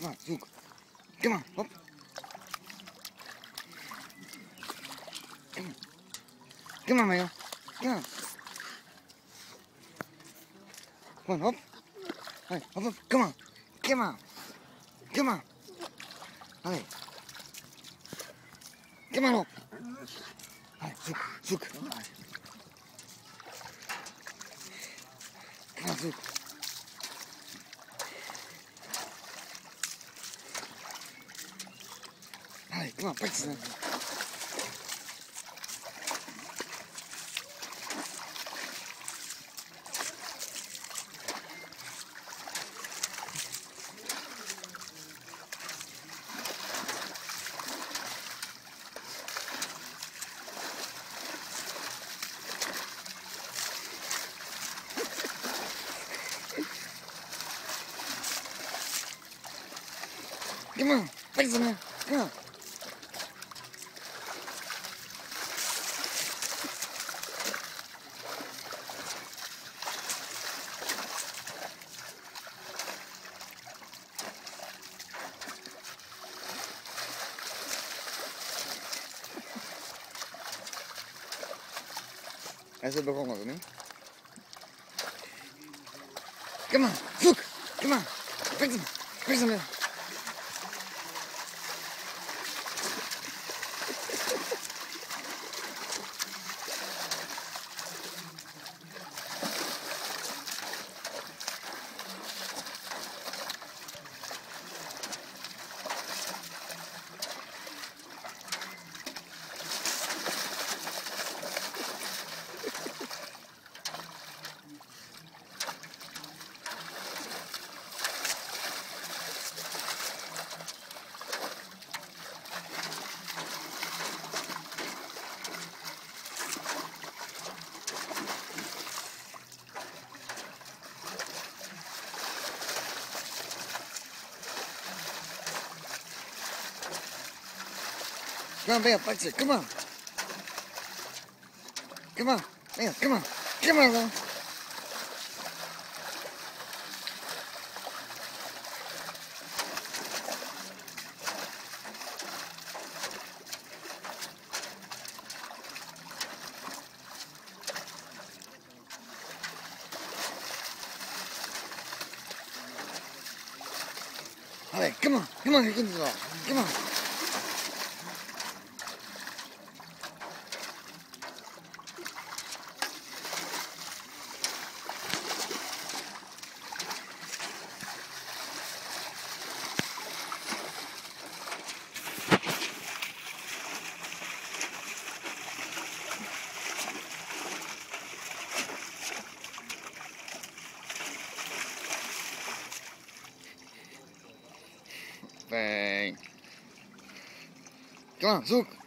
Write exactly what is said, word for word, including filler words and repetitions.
Come on, zoek. Come on, hop. Come on. Come on, Mayo. Come on. Come on, hop. Hey, hop, hop. Come on. Come on. Come on. Hey. Come on, hop. Hey, zoek, zoek. Come on, zoek. Hey, come on, pak ze. Come on, pak ze nou. Come on. Hij is er begonnen, niet? Come on, zoek! Come on! Pak ze! Pak ze! Come on, Bea, pak ze, come on. Come on, Bea, come on. Come on, man. Allee, come on, come on, je kunt het wel. Come on. Bang. Come on, zoek.